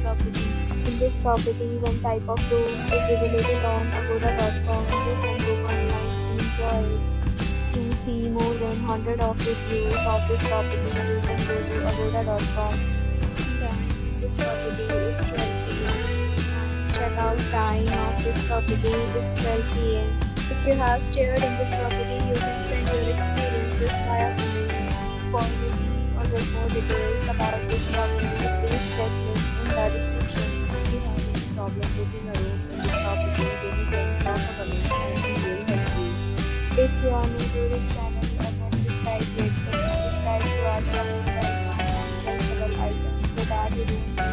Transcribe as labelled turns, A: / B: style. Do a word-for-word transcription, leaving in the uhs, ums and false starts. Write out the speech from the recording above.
A: property. In this property, one type of room is available on agoda dot com. You can book online and enjoy it. To see more than one hundred of reviews of this property, you can go to agoda dot com. Then this property is twelve p m Checkout time of this property is twelve p m If you have stayed in this property, you can send your experiences via comments. For booking or get more details about this property, please check link in the description. If you have any problem booking a room in this property, then you can drop a comment and we will help you. If you are new to this channel or not subscribed yet, then subscribe to our channel right now and press the bell icon so that you don't